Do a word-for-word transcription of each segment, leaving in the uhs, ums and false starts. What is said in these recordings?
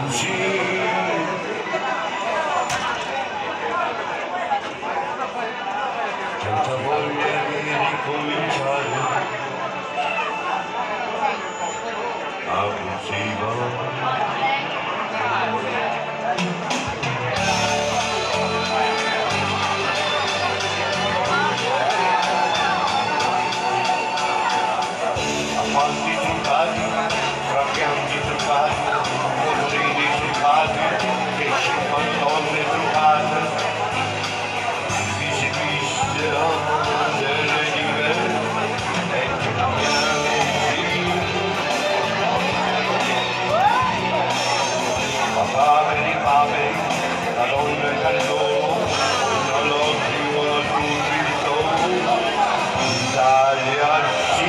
senza voglia di ricominciare, abusiva. Appalti truccati, trapianti truccati, colorini truccati, pesci pantonne truccate, visi viscera delle dive e cambiare papaveri, paperi, la donna e caldoro, non lo più a subito, Italia sì.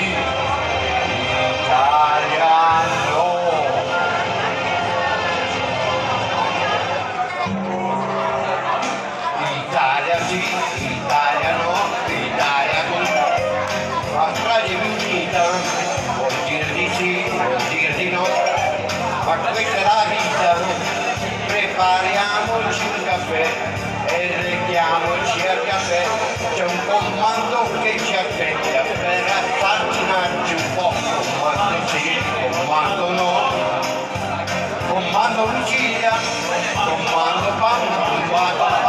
Italia sì, Italia no, Italia con la strage unita, vuol dire di sì, vuol dire di no, ma questa è la vita, prepariamoci un caffè e rechiamoci al caffè, c'è un comando che ci aspetta per affascinarci un po', comando sì, comando no, comando Lucia, comando pam, comando pam.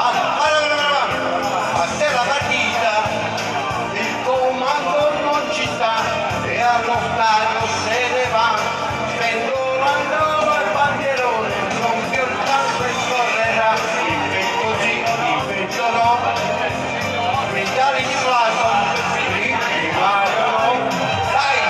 Allo stadio se ne va, spendolando il bandierone, non più il tanto e correrà, il petto sì, il petto no, quintali di Platon, primario no, dai,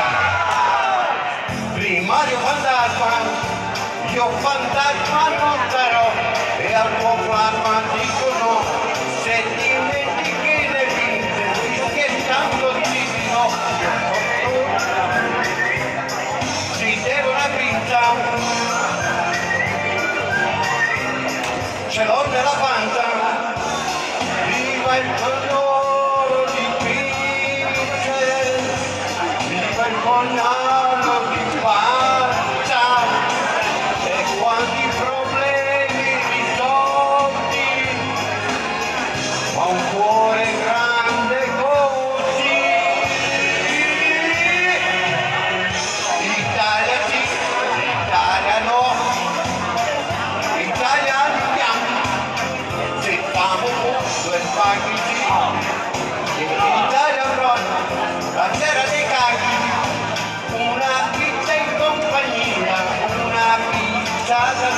primario fantasma, io fantasma non sarò, e al tuo plasma dico no, se dimentichi le vinte, scherzando ti no, ce l'ho nella pancia, viva il colore di pince, viva il cognano di pancia, e quanti problemi risolti, ma un cuore grande così. Italia sì, Italia no, Italia due spaghetti, l'Italia pronta, la terra dei cacchi, una pizza in compagnia, una pizza da